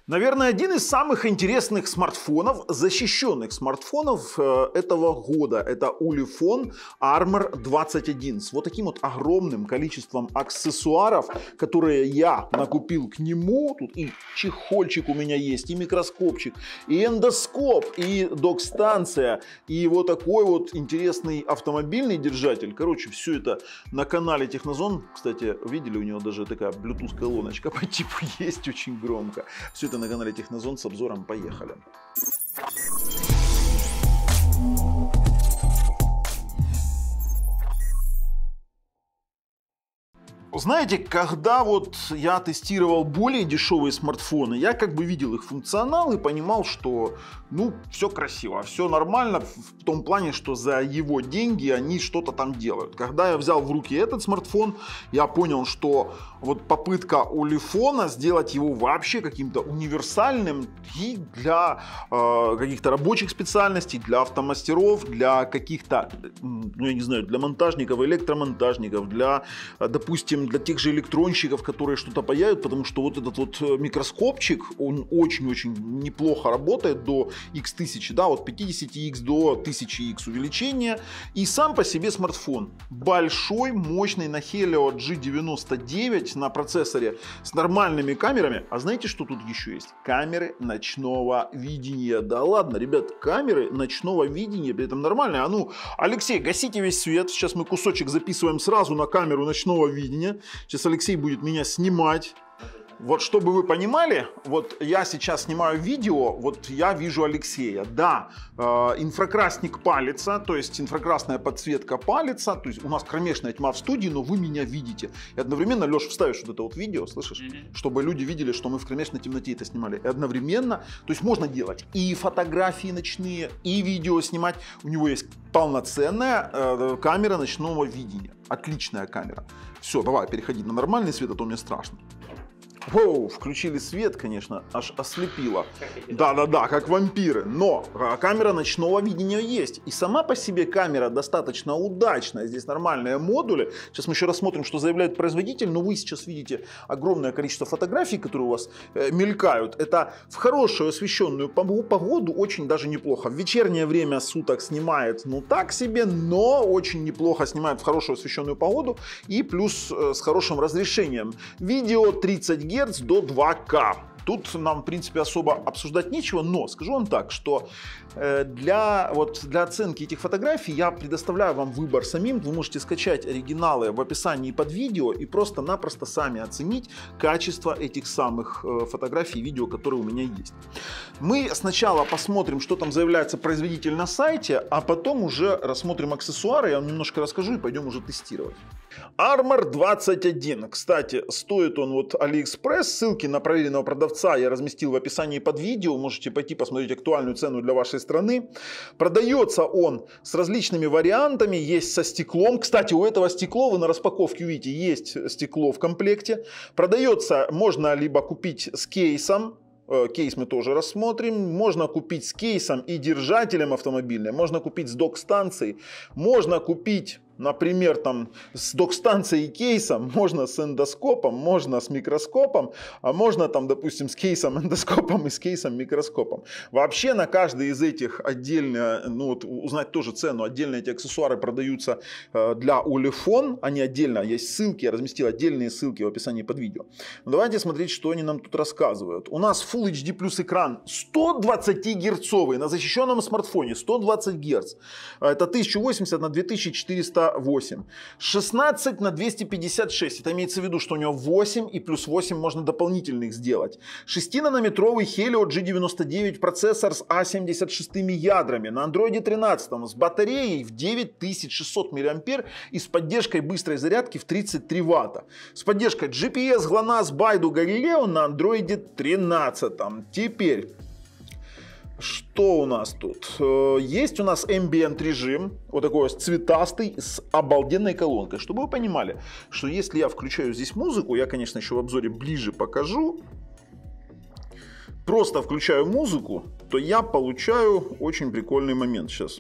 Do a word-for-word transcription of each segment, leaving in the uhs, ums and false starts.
Наверное, один из самых интересных смартфонов, защищенных смартфонов э, этого года. Это Ulefone Armor двадцать один с вот таким вот огромным количеством аксессуаров, которые я накупил к нему. Тут и чехольчик у меня есть, и микроскопчик, и эндоскоп, и док-станция, и вот такой вот интересный автомобильный держатель. Короче, все это на канале Технозон. Кстати, видели, у него даже такая Bluetooth-колоночка по типу есть, очень громко. Все это на канале Технозон с обзором. Поехали. Знаете, когда вот я тестировал более дешевые смартфоны, я как бы видел их функционал и понимал, что ну все красиво, все нормально в том плане, что за его деньги они что-то там делают. Когда я взял в руки этот смартфон, я понял, что вот попытка Ulefone сделать его вообще каким-то универсальным и для э, каких-то рабочих специальностей, для автомастеров, для каких-то, ну я не знаю, для монтажников, электромонтажников, для, допустим, для тех же электронщиков, которые что-то паяют, потому что вот этот вот микроскопчик, он очень-очень неплохо работает до икс тысячи, да, от пятидесяти икс до тысячи икс увеличения. И сам по себе смартфон большой, мощный, на Helio джи девяносто девять на процессоре с нормальными камерами. А знаете, что тут еще есть? Камеры ночного видения. Да ладно, ребят, камеры ночного видения, при этом нормальные. А ну, Алексей, гасите весь свет. Сейчас мы кусочек записываем сразу на камеру ночного видения. Сейчас Алексей будет меня снимать. Вот чтобы вы понимали, вот я сейчас снимаю видео, вот я вижу Алексея. Да, э, инфракрасник палится, то есть инфракрасная подсветка палится, то есть у нас кромешная тьма в студии, но вы меня видите. И одновременно, Леша, вставишь вот это вот видео, слышишь? Mm-hmm. Чтобы люди видели, что мы в кромешной темноте это снимали. И одновременно, то есть можно делать и фотографии ночные, и видео снимать. У него есть полноценная э, камера ночного видения. Отличная камера. Все, давай, переходи на нормальный свет, а то мне страшно. Воу, включили свет, конечно, аж ослепило. Да-да-да, как вампиры. Но камера ночного видения есть. И сама по себе камера достаточно удачная. Здесь нормальные модули. Сейчас мы еще рассмотрим, что заявляет производитель. Но вы сейчас видите огромное количество фотографий, которые у вас э, мелькают. Это в хорошую освещенную погоду очень даже неплохо. В вечернее время суток снимает, ну так себе, но очень неплохо снимает в хорошую освещенную погоду. И плюс э, с хорошим разрешением. Видео тридцать герц до два ка. Тут нам, в принципе, особо обсуждать нечего, но скажу вам так, что для, вот, для оценки этих фотографий я предоставляю вам выбор самим. Вы можете скачать оригиналы в описании под видео и просто-напросто сами оценить качество этих самых фотографий и видео, которые у меня есть. Мы сначала посмотрим, что там заявляется производитель на сайте, а потом уже рассмотрим аксессуары, я вам немножко расскажу и пойдем уже тестировать. Armor двадцать один. Кстати, стоит он вот AliExpress. Ссылки на проверенного продавца я разместил в описании под видео. Можете пойти посмотреть актуальную цену для вашей страны. Продается он с различными вариантами. Есть со стеклом. Кстати, у этого стекло, вы на распаковке увидите, есть стекло в комплекте. Продается, можно либо купить с кейсом. Кейс мы тоже рассмотрим. Можно купить с кейсом и держателем автомобильным. Можно купить с док-станцией. Можно купить, например, там, с док-станцией и кейсом, можно с эндоскопом, можно с микроскопом, а можно там, допустим, с кейсом, эндоскопом и с кейсом, микроскопом. Вообще на каждый из этих отдельно, ну вот узнать тоже цену, отдельно эти аксессуары продаются для Ulefone, они отдельно, есть ссылки, я разместил отдельные ссылки в описании под видео. Но давайте смотреть, что они нам тут рассказывают. У нас Full эйч ди плюс экран сто двадцатигерцовый на защищенном смартфоне, сто двадцать герц. Это тысяча восемьдесят на две тысячи четыреста восемь. шестнадцать на двести пятьдесят шесть. Это имеется в виду, что у него восемь и плюс восемь можно дополнительных сделать. шестинанометровый Helio джи девяносто девять процессор с а семьдесят шесть ядрами. На Android тринадцать с батареей в девять тысяч шестьсот миллиампер и с поддержкой быстрой зарядки в тридцать три ватта. С поддержкой джи пи эс, глонасс, байду, Galileo на Android тринадцать. Теперь... Что у нас тут? Есть у нас ambient режим, вот такой цветастый, с обалденной колонкой. Чтобы вы понимали, что если я включаю здесь музыку, я, конечно, еще в обзоре ближе покажу. Просто включаю музыку, то я получаю очень прикольный момент сейчас.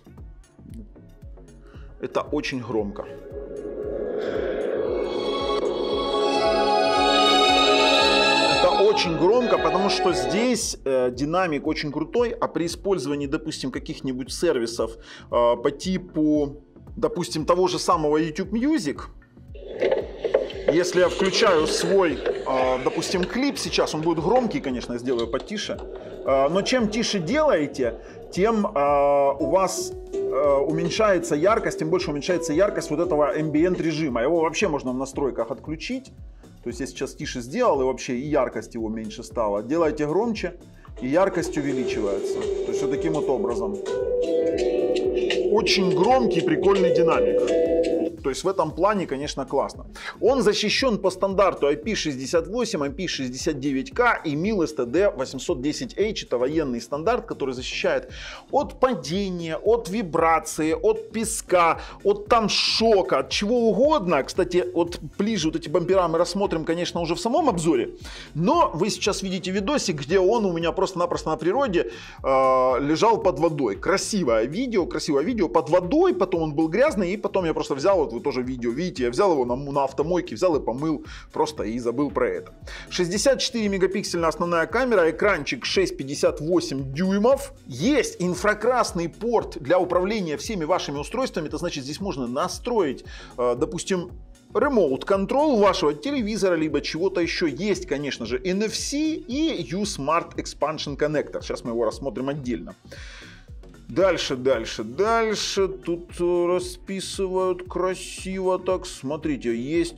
Это очень громко. очень громко, потому что здесь э, динамик очень крутой, а при использовании, допустим, каких-нибудь сервисов э, по типу, допустим, того же самого YouTube Music, если я включаю свой, э, допустим, клип сейчас, он будет громкий, конечно, я сделаю потише, э, но чем тише делаете, тем э, у вас э, уменьшается яркость, тем больше уменьшается яркость вот этого ambient режима. Его вообще можно в настройках отключить. То есть я сейчас тише сделал, и вообще и яркость его меньше стала. Делайте громче, и яркость увеличивается. То есть вот таким вот образом. Очень громкий, прикольный динамик. То есть в этом плане, конечно, классно. Он защищен по стандарту ай пи шестьдесят восемь, ай пи шестьдесят девять ка и мил эс ти ди восемьсот десять эйч. Это военный стандарт, который защищает от падения, от вибрации, от песка, от там шока, от чего угодно. Кстати, вот ближе вот эти бампера мы рассмотрим, конечно, уже в самом обзоре. Но вы сейчас видите видосик, где он у меня просто-напросто на природе э, лежал под водой. Красивое видео, красивое видео под водой, потом он был грязный, и потом я просто взял вот вы тоже видео видите, я взял его на, на автомойке, взял и помыл просто и забыл про это. шестьдесят четыре мегапиксельная основная камера, экранчик шесть пятьдесят восемь дюймов. Есть инфракрасный порт для управления всеми вашими устройствами, это значит, здесь можно настроить, э, допустим, Remote Control вашего телевизора, либо чего-то еще. Есть, конечно же, эн эф си и U-Smart Expansion Connector. Сейчас мы его рассмотрим отдельно. Дальше, дальше, дальше. Тут расписывают красиво так. Смотрите, есть...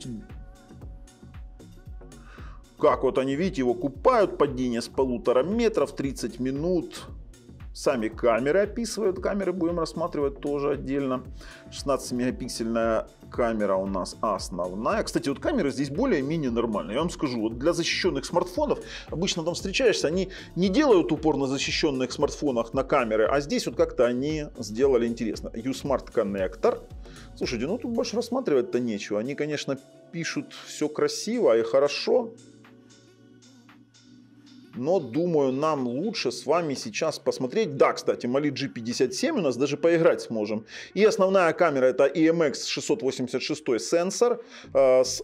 Как вот они, видите, его купают. Падение с полутора метров, тридцать минут. Сами камеры описывают. Камеры будем рассматривать тоже отдельно. шестнадцатимегапиксельная камера у нас основная. Кстати, вот камеры здесь более-менее нормальные. Я вам скажу, вот для защищенных смартфонов, обычно там встречаешься, они не делают упор на защищенных смартфонах на камеры, а здесь вот как-то они сделали интересно. U-Smart Connector. Слушайте, ну тут больше рассматривать-то нечего. Они, конечно, пишут все красиво и хорошо. Но, думаю, нам лучше с вами сейчас посмотреть. Да, кстати, Mali джи пятьдесят семь у нас даже поиграть сможем. И основная камера это и эм экс шестьсот восемьдесят шесть сенсор э, с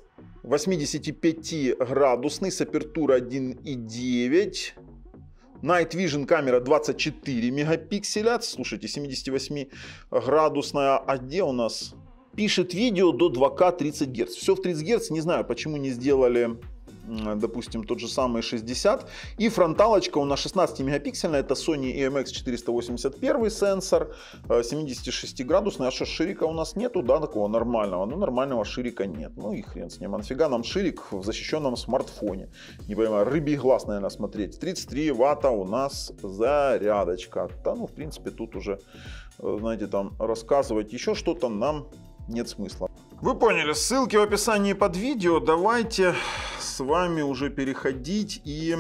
восьмидесятипятиградусный, с апертурой один и девять. Night Vision камера двадцать четыре мегапикселя. Слушайте, семидесятивосьмиградусная. А где у нас? Пишет видео до два ка тридцать герц. Все в тридцать герц. Не знаю, почему не сделали... допустим, тот же самый шестьдесят. И фронталочка у нас шестнадцатимегапиксельная, это Sony и эм экс четыреста восемьдесят один сенсор, семидесятишестиградусный. А что, ширика у нас нету, да, такого нормального? Ну, нормального ширика нет. Ну и хрен с ним. А нафига нам ширик в защищенном смартфоне? Не понимаю, рыбий глаз, наверное, смотреть. тридцать три ватта у нас зарядочка. Да, ну, в принципе, тут уже, знаете, там рассказывать еще что-то нам нет смысла. Вы поняли, ссылки в описании под видео. Давайте с вами уже переходить и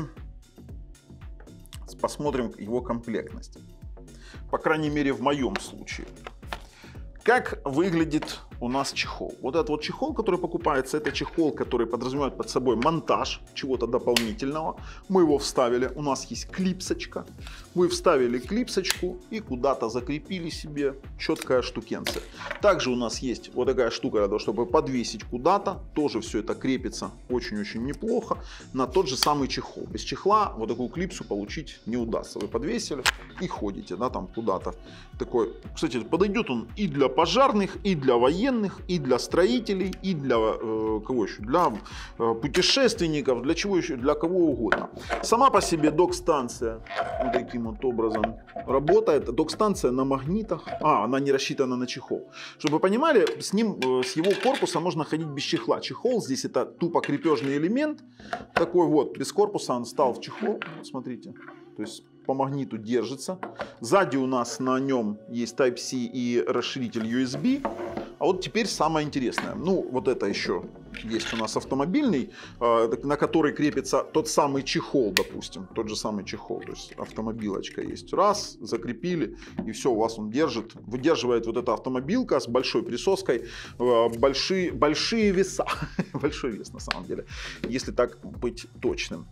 посмотрим его комплектность. По крайней мере, в моем случае. Как выглядит у нас чехол? Вот этот вот чехол, который покупается, это чехол, который подразумевает под собой монтаж чего-то дополнительного. Мы его вставили, у нас есть клипсочка. Вы вставили клипсочку и куда-то закрепили себе, четкая штукенция. Также у нас есть вот такая штука для того, чтобы подвесить куда-то. Тоже все это крепится очень-очень неплохо на тот же самый чехол. Без чехла вот такую клипсу получить не удастся. Вы подвесили и ходите, да, там куда-то. Такой, кстати, подойдет он и для пожарных, и для военных, и для строителей, и для э, кого еще? Для э, путешественников, для чего еще? Для кого угодно. Сама по себе док-станция вот таким вот образом работает. Док-станция на магнитах. А, она не рассчитана на чехол. Чтобы вы понимали, с ним, э, с его корпуса можно ходить без чехла. Чехол здесь это тупо крепежный элемент. Такой вот, без корпуса он стал в чехол. Смотрите. То есть по магниту держится. Сзади у нас на нем есть тайп си и расширитель ю эс би. А вот теперь самое интересное. Ну, вот это еще есть у нас автомобильный, на который крепится тот самый чехол, допустим. Тот же самый чехол. То есть автомобилочка есть. Раз, закрепили, и все, у вас он держит. Выдерживает вот эта автомобилка с большой присоской. Большие, большие веса. Большой вес на самом деле. Если так быть точным.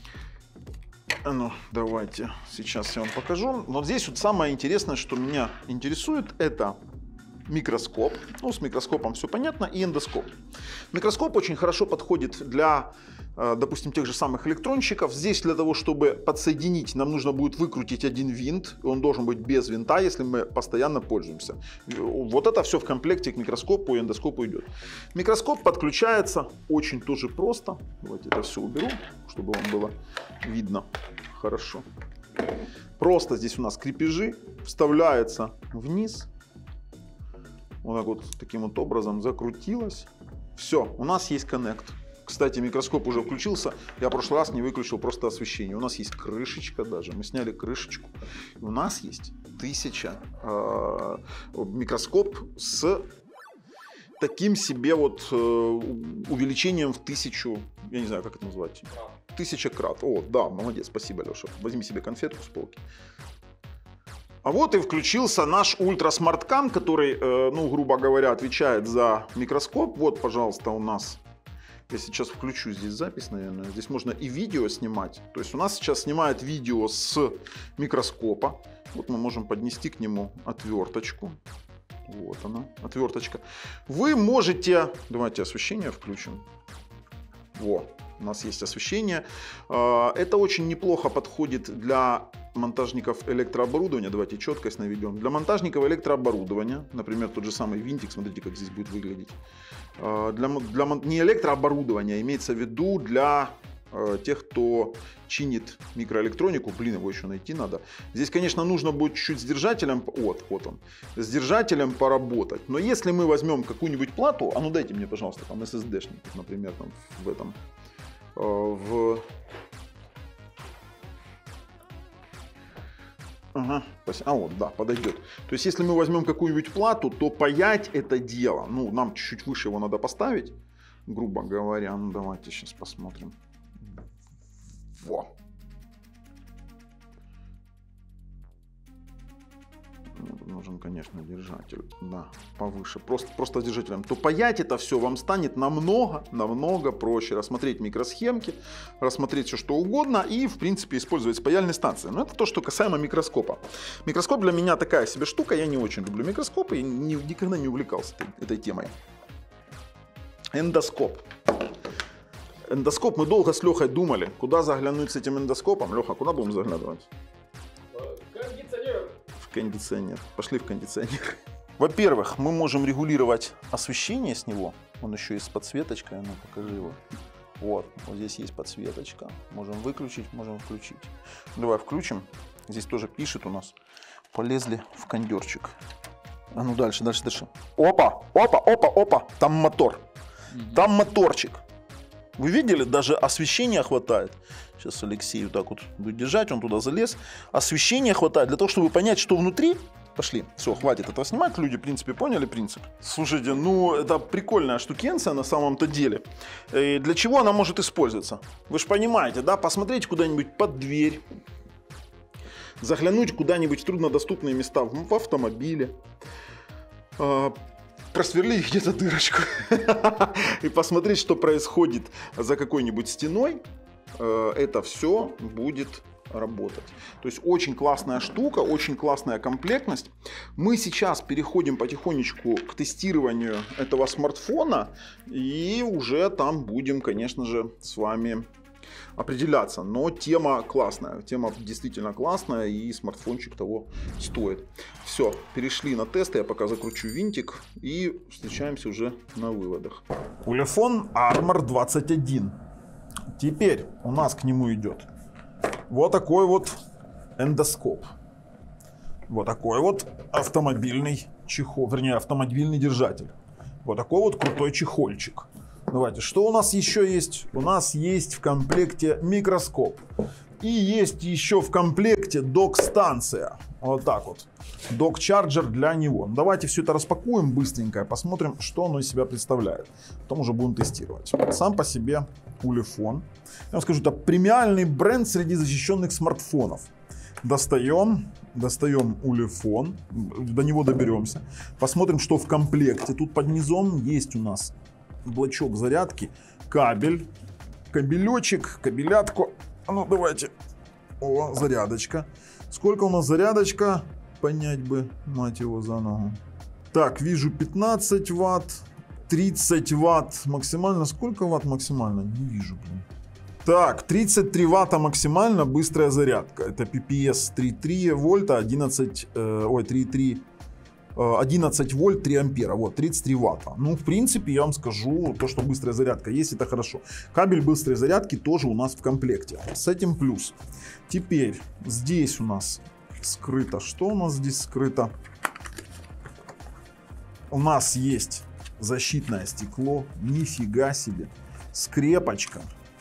Ну, давайте сейчас я вам покажу. Вот здесь вот самое интересное, что меня интересует, это микроскоп. Ну, с микроскопом все понятно. И эндоскоп. Микроскоп очень хорошо подходит для, допустим, тех же самых электронщиков. Здесь для того, чтобы подсоединить, нам нужно будет выкрутить один винт. Он должен быть без винта, если мы постоянно пользуемся. Вот это все в комплекте к микроскопу и эндоскопу идет. Микроскоп подключается очень тоже просто. Давайте это все уберу, чтобы вам было видно хорошо. Просто здесь у нас крепежи. Вставляется вниз. Вот так вот, таким вот образом закрутилось. Все, у нас есть коннект. Кстати, микроскоп уже включился. Я в прошлый раз не выключил просто освещение. У нас есть крышечка даже. Мы сняли крышечку. У нас есть тысяча э, микроскоп с таким себе вот э, увеличением в тысячу. Я не знаю, как это назвать. Тысяча крат. О, да, молодец, спасибо, Леша. Возьми себе конфетку с полки. А вот и включился наш ультрасмарткам, который, э, ну, грубо говоря, отвечает за микроскоп. Вот, пожалуйста, у нас. Я сейчас включу здесь запись, наверное. Здесь можно и видео снимать. То есть у нас сейчас снимает видео с микроскопа. Вот мы можем поднести к нему отверточку. Вот она, отверточка. Вы можете... Давайте освещение включим. Во, у нас есть освещение. Это очень неплохо подходит для монтажников электрооборудования. Давайте четкость наведем. Для монтажников электрооборудования, например, тот же самый винтик, смотрите, как здесь будет выглядеть. Для, для, не электрооборудования, имеется в виду для э, тех, кто чинит микроэлектронику. Блин, его еще найти надо. Здесь, конечно, нужно будет чуть-чуть с держателем, вот, вот он, с держателем поработать. Но если мы возьмем какую-нибудь плату, а ну дайте мне, пожалуйста, там эс эс ди-шник, например, там в этом, э, в... Ага, а вот, да, подойдет. То есть, если мы возьмем какую-нибудь плату, то паять это дело. Ну, нам чуть-чуть выше его надо поставить, грубо говоря. Ну, давайте сейчас посмотрим. Во. Нужен, конечно, держатель, да, повыше, просто, просто держателем. То паять это все вам станет намного, намного проще. Рассмотреть микросхемки, рассмотреть все что угодно и, в принципе, использовать паяльные станции. Но это то, что касаемо микроскопа. Микроскоп для меня такая себе штука, я не очень люблю микроскопы и не, никогда не увлекался этой, этой темой. Эндоскоп. Эндоскоп, мы долго с Лехой думали, куда заглянуть с этим эндоскопом. Леха, куда будем заглядывать? Кондиционер. Пошли в кондиционер. Во-первых, мы можем регулировать освещение с него. Он еще и с подсветочкой. Ну, покажи его. Вот. Вот здесь есть подсветочка. Можем выключить, можем включить. Давай включим. Здесь тоже пишет у нас. Полезли в кондерчик. А ну дальше, дальше, дальше. Опа, опа, опа, опа. Там мотор. Там моторчик. Вы видели? Даже освещения хватает. Сейчас Алексей вот так вот будет держать, он туда залез. Освещения хватает для того, чтобы понять, что внутри. Пошли. Все, хватит этого снимать. Люди, в принципе, поняли принцип. Слушайте, ну, это прикольная штукенция на самом-то деле. И для чего она может использоваться? Вы же понимаете, да? Посмотреть куда-нибудь под дверь. Заглянуть куда-нибудь в труднодоступные места в автомобиле. Просверлить где-то дырочку. И посмотреть, что происходит за какой-нибудь стеной. Это все будет работать. То есть очень классная штука, очень классная комплектность. Мы сейчас переходим потихонечку к тестированию этого смартфона и уже там будем, конечно же, с вами определяться. Но тема классная, тема действительно классная и смартфончик того стоит. Все, перешли на тесты, я пока закручу винтик и встречаемся уже на выводах. Улефон Armor двадцать один. Теперь у нас к нему идет вот такой вот эндоскоп. Вот такой вот автомобильный чехол, вернее автомобильный держатель. Вот такой вот крутой чехольчик. Давайте, что у нас еще есть? У нас есть в комплекте микроскоп. И есть еще в комплекте док-станция. Вот так вот. Док-чарджер для него. Давайте все это распакуем быстренько и посмотрим, что оно из себя представляет. Потом уже будем тестировать. Сам по себе Улефон. Я вам скажу, это премиальный бренд среди защищенных смартфонов. Достаем, достаем Улефон. До него доберемся. Посмотрим, что в комплекте. Тут под низом есть у нас блочок зарядки, кабель, кабелечек, кабелятку. Ну, давайте. О, зарядочка. Сколько у нас зарядочка? Понять бы, мать его за ногу. Так, вижу пятнадцать ватт, тридцать ватт максимально. Сколько ватт максимально? Не вижу, блин. Так, тридцать три ватта максимально быстрая зарядка. Это пи пи эс три и три вольта, одиннадцать, э, ой, три и три, одиннадцать вольт, три ампера. Вот, тридцать три ватта. Ну, в принципе, я вам скажу, то, что быстрая зарядка есть, это хорошо. Кабель быстрой зарядки тоже у нас в комплекте. С этим плюс. Теперь здесь у нас скрыто. Что у нас здесь скрыто? У нас есть защитное стекло. Нифига себе. Скрепочка.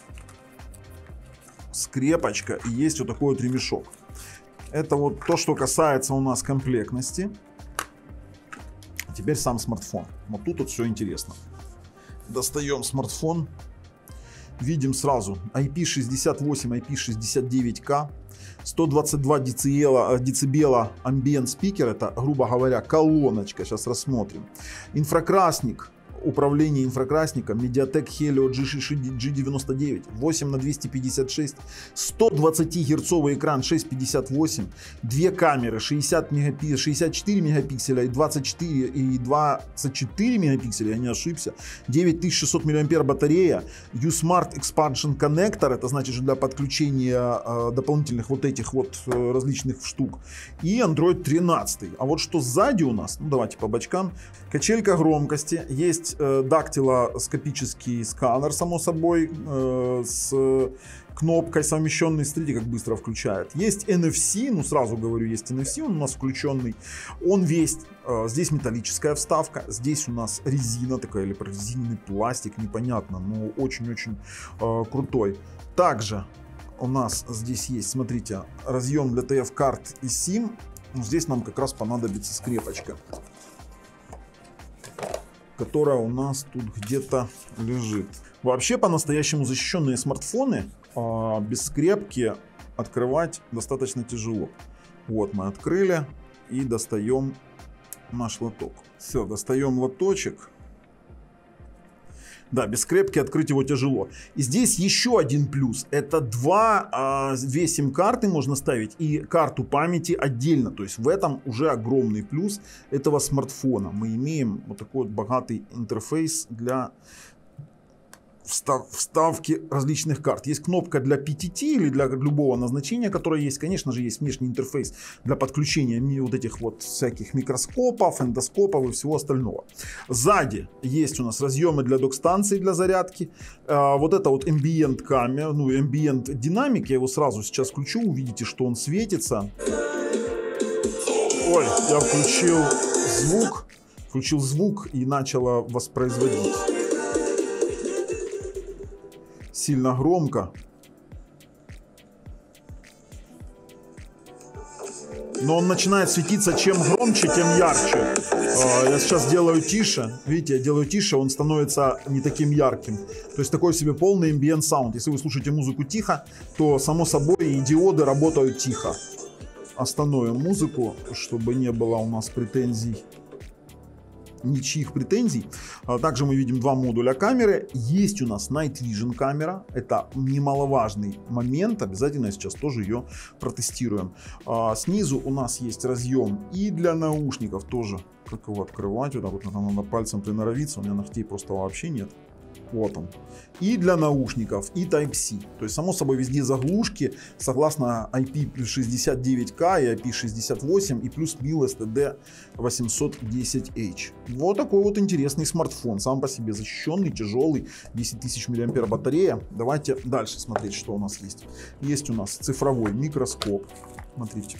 Скрепочка. И есть вот такой вот ремешок. Это вот то, что касается у нас комплектности. Теперь сам смартфон. Вот тут вот все интересно. Достаем смартфон. Видим сразу ай пи шестьдесят восемь, ай пи шестьдесят девять ка. сто двадцать два децибела, децибела ambient спикер. Это, грубо говоря, колоночка. Сейчас рассмотрим. Инфракрасник. Управление инфракрасником. Mediatek Helio джи девяносто девять. восемь на двести пятьдесят шесть. сто двадцать герцовый экран шесть пятьдесят восемь. Две камеры шестьдесят мегапикселей, шестьдесят четыре мегапикселя и двадцать четыре и двадцать четыре мегапикселя. Я не ошибся. девять тысяч шестьсот миллиампер батарея. U-Smart Expansion Connector. Это значит для подключения э, дополнительных вот этих вот э, различных штук. И Android тринадцать. А вот что сзади у нас? Ну давайте по бочкам. Качелька громкости. Есть дактилоскопический сканер, само собой, э, с кнопкой совмещенной. Смотрите, как быстро включает. Есть эн эф си, ну сразу говорю, есть эн эф си, он у нас включенный. Он весь, э, здесь металлическая вставка, здесь у нас резина такая, или прорезиненный пластик, непонятно, но очень-очень э, крутой. Также у нас здесь есть, смотрите, разъем для тэ эф-карт и сим. Здесь нам как раз понадобится скрепочка, которая у нас тут где-то лежит. Вообще, по-настоящему защищенные смартфоны э, без скрепки открывать достаточно тяжело. Вот мы открыли и достаем наш лоток. Все, достаем лоточек. Да, без скрепки открыть его тяжело. И здесь еще один плюс. Это два, э, две сим-карты можно ставить и карту памяти отдельно. То есть в этом уже огромный плюс этого смартфона. Мы имеем вот такой вот богатый интерфейс для встав, вставки различных карт. Есть кнопка для пи ти ти или для любого назначения, которое есть. Конечно же, есть внешний интерфейс для подключения вот этих вот всяких микроскопов, эндоскопов и всего остального. Сзади есть у нас разъемы для док-станции для зарядки. А, вот это вот ambient камера, ну ambient динамик. Я его сразу сейчас включу, увидите, что он светится. Ой, я включил звук, включил звук и начало воспроизводить. Сильно громко. Но он начинает светиться, чем громче, тем ярче. Я сейчас делаю тише. Видите, я делаю тише, он становится не таким ярким. То есть такой себе полный ambient sound. Если вы слушаете музыку тихо, то само собой и диоды работают тихо. Остановим музыку, чтобы не было у нас претензий. Ничьих претензий. Также мы видим два модуля камеры. Есть у нас Night Vision камера. Это немаловажный момент. Обязательно сейчас тоже ее протестируем. Снизу у нас есть разъем и для наушников тоже. Как его открывать? Вот так вот надо пальцем приноровиться. У меня ногтей просто вообще нет. Вот он. И для наушников, и Type-C. То есть, само собой, везде заглушки, согласно ай пи шестьдесят девять ка и ай пи шестьдесят восемь, и плюс мил эс ти ди восемьсот десять эйч. Вот такой вот интересный смартфон. Сам по себе защищенный, тяжелый, десять тысяч миллиампер батарея. Давайте дальше смотреть, что у нас есть. Есть у нас цифровой микроскоп. Смотрите.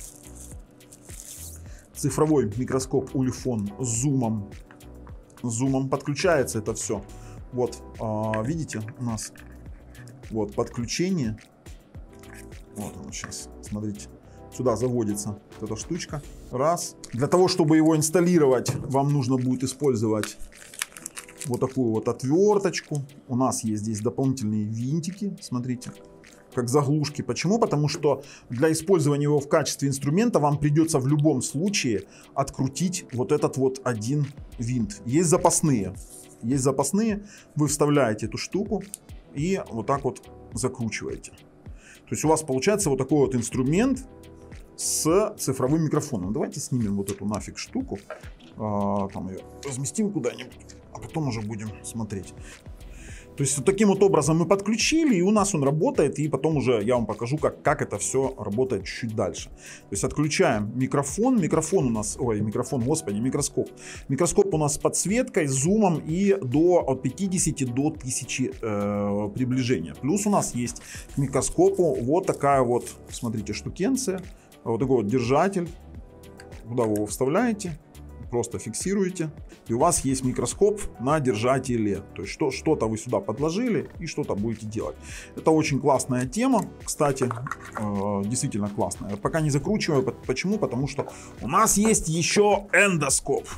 Цифровой микроскоп Ulefone с зумом. С зумом подключается это все. Вот, а, видите, у нас вот подключение. Вот оно сейчас, смотрите. Сюда заводится вот эта штучка. Раз. Для того, чтобы его инсталлировать, вам нужно будет использовать вот такую вот отверточку. У нас есть здесь дополнительные винтики, смотрите, как заглушки. Почему? Потому что для использования его в качестве инструмента вам придется в любом случае открутить вот этот вот один винт. Есть запасные. Есть запасные, вы вставляете эту штуку и вот так вот закручиваете. То есть у вас получается вот такой вот инструмент с цифровым микрофоном. Давайте снимем вот эту нафиг штуку. А, там ее разместим куда-нибудь, а потом уже будем смотреть. То есть вот таким вот образом мы подключили, и у нас он работает, и потом уже я вам покажу, как, как это все работает чуть дальше. То есть отключаем микрофон, микрофон у нас, ой, микрофон, господи, микроскоп. Микроскоп у нас с подсветкой, зумом и до, от пятидесяти до тысячи э, приближения. Плюс у нас есть к микроскопу вот такая вот, смотрите, штукенция, вот такой вот держатель, куда вы его вставляете. Просто фиксируете, и у вас есть микроскоп на держателе. То есть что, что-то вы сюда подложили и что-то будете делать. Это очень классная тема, кстати, э, действительно классная. Пока не закручиваю. Почему? Потому что у нас есть еще эндоскоп.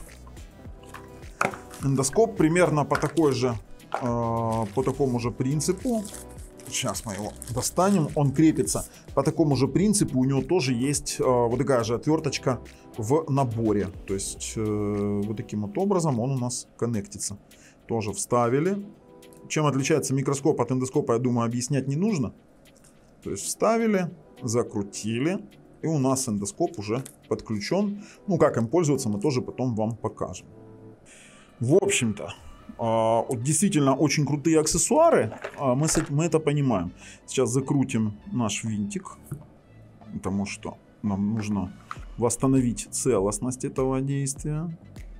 Эндоскоп примерно по такой же, э, по такому же принципу. Сейчас мы его достанем. Он крепится по такому же принципу. У него тоже есть э, вот такая же отверточка в наборе. То есть э, вот таким вот образом он у нас коннектится. Тоже вставили. Чем отличается микроскоп от эндоскопа, я думаю, объяснять не нужно. То есть вставили, закрутили. И у нас эндоскоп уже подключен. Ну, как им пользоваться, мы тоже потом вам покажем. В общем-то, действительно очень крутые аксессуары, мы, с этим, мы это понимаем. Сейчас закрутим наш винтик, потому что нам нужно восстановить целостность этого действия.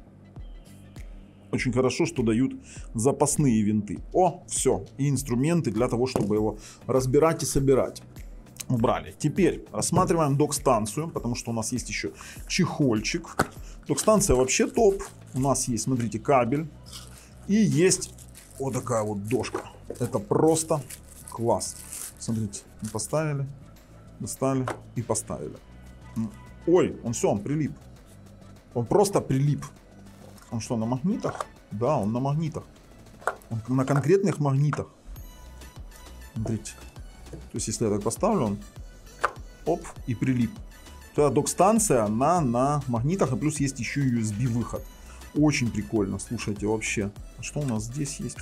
Очень хорошо, что дают запасные винты. О, все, и инструменты для того, чтобы его разбирать и собирать. Убрали. Теперь рассматриваем док-станцию, потому что у нас есть еще чехольчик. Док-станция вообще топ. У нас есть, смотрите, кабель. И есть вот такая вот дошка. Это просто класс. Смотрите, мы поставили, достали и поставили. Ой, он все, он прилип. Он просто прилип. Он что, на магнитах? Да, он на магнитах. Он на конкретных магнитах. Смотрите. То есть, если я так поставлю, он оп, и прилип. То док-станция, она на магнитах, и плюс есть еще ю эс би-выход. Очень прикольно, слушайте, вообще. А что у нас здесь есть?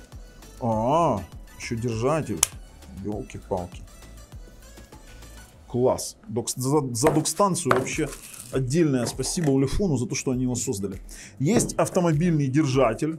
А, еще держатель. Ёлки-палки. Класс. Док, за, за док-станцию вообще отдельное спасибо Улефону за то, что они его создали. Есть автомобильный держатель.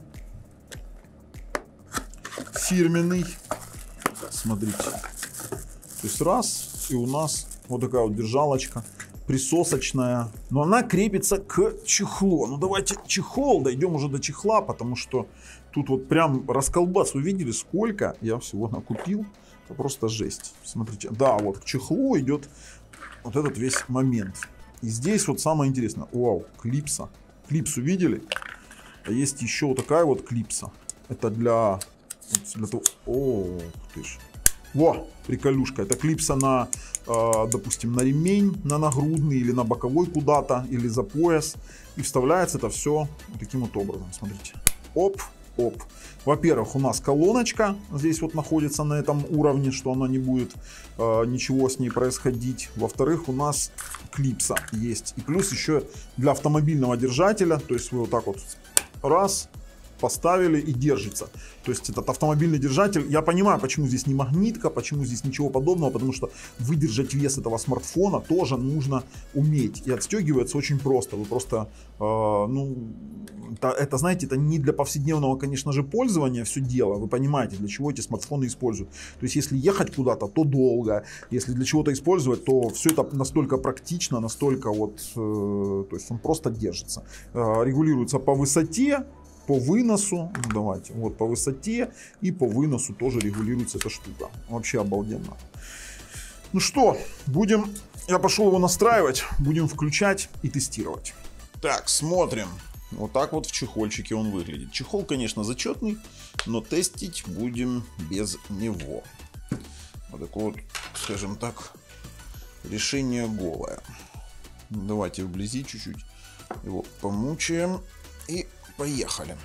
Фирменный. Смотрите. То есть раз, и у нас вот такая вот держалочка. Присосочная, но она крепится к чехлу. Ну давайте чехол, дойдем уже до чехла, потому что тут вот прям расколбас. Вы видели, сколько я всего накупил? Это просто жесть. Смотрите, да, вот к чехлу идет вот этот весь момент. И здесь вот самое интересное. Вау, клипса. Клипсу видели? А есть еще вот такая вот клипса. Это для... для того... О, ты ж. Во, приколюшка. Это клипса на, э, допустим, на ремень, на нагрудный или на боковой куда-то, или за пояс. И вставляется это все вот таким вот образом. Смотрите. Оп, оп. Во-первых, у нас колоночка здесь вот находится на этом уровне, что она не будет э, ничего с ней происходить. Во-вторых, у нас клипса есть. И плюс еще для автомобильного держателя. То есть вы вот так вот раз... поставили и держится. То есть этот автомобильный держатель, я понимаю, почему здесь не магнитка, почему здесь ничего подобного, потому что выдержать вес этого смартфона тоже нужно уметь. И отстегивается очень просто. Вы просто, э, ну, это, это, знаете, это не для повседневного, конечно же, пользования все дело. Вы понимаете, для чего эти смартфоны используют. То есть если ехать куда-то, то долго. Если для чего-то использовать, то все это настолько практично, настолько вот, э, то есть он просто держится. Э, регулируется по высоте, по выносу, давайте, вот по высоте и по выносу тоже регулируется эта штука. Вообще обалденно. Ну что, будем, я пошел его настраивать, будем включать и тестировать. Так, смотрим. Вот так вот в чехольчике он выглядит. Чехол, конечно, зачетный, но тестить будем без него. Вот такое вот, скажем так, решение голое. Давайте вблизи чуть-чуть его помучаем и поехали.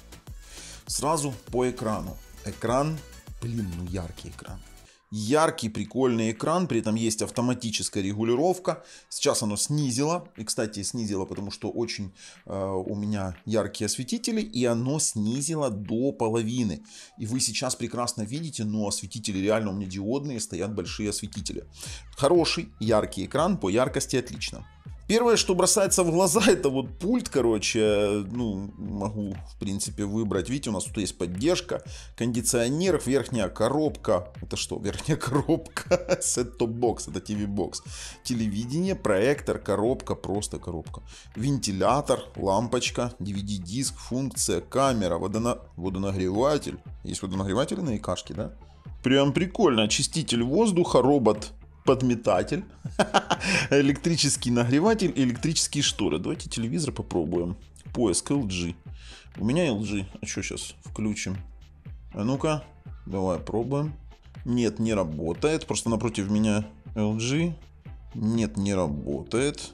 Сразу по экрану. Экран, блин, ну яркий экран. Яркий, прикольный экран, при этом есть автоматическая регулировка. Сейчас оно снизило, и, кстати, снизило, потому что очень э, у меня яркие осветители, и оно снизило до половины. И вы сейчас прекрасно видите, но осветители реально у меня диодные, стоят большие осветители. Хороший, яркий экран, по яркости отлично. Первое, что бросается в глаза, это вот пульт, короче, ну, могу, в принципе, выбрать. Видите, у нас тут есть поддержка, кондиционер, верхняя коробка. Это что, верхняя коробка? Сет-топ-бокс, это ти ви-бокс. Телевидение, проектор, коробка, просто коробка. Вентилятор, лампочка, ди ви ди-диск, функция, камера, водона... водонагреватель. Есть водонагреватели на икашке, да? Прям прикольно. Очиститель воздуха, робот... подметатель, электрический нагреватель, электрические шторы. Давайте телевизор попробуем. Поиск эл джи. У меня эл джи. А что сейчас включим? А ну-ка, давай пробуем. Нет, не работает. Просто напротив меня эл джи. Нет, не работает.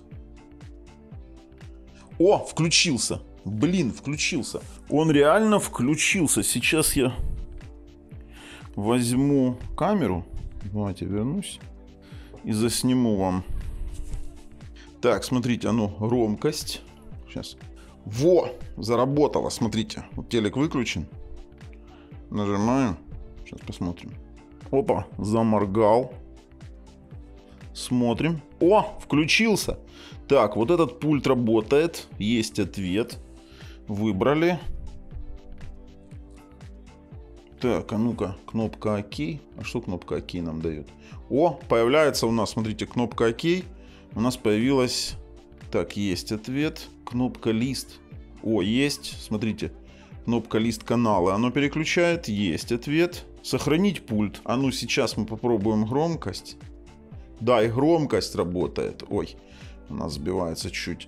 О, включился. Блин, включился. Он реально включился. Сейчас я возьму камеру. Давайте вернусь. И засниму вам. Так, смотрите, а ну, громкость. Сейчас. Во! Заработало, смотрите. Вот телек выключен. Нажимаем. Сейчас посмотрим. Опа, заморгал. Смотрим. О, включился. Так, вот этот пульт работает. Есть ответ. Выбрали. Так, а ну-ка, кнопка ОК. А что кнопка ОК нам дает? О, появляется у нас, смотрите, кнопка ОК. У нас появилась... Так, есть ответ. Кнопка лист. О, есть, смотрите. Кнопка лист канала. Оно переключает. Есть ответ. Сохранить пульт. А ну, сейчас мы попробуем громкость. Да, и громкость работает. Ой, у нас сбивается чуть.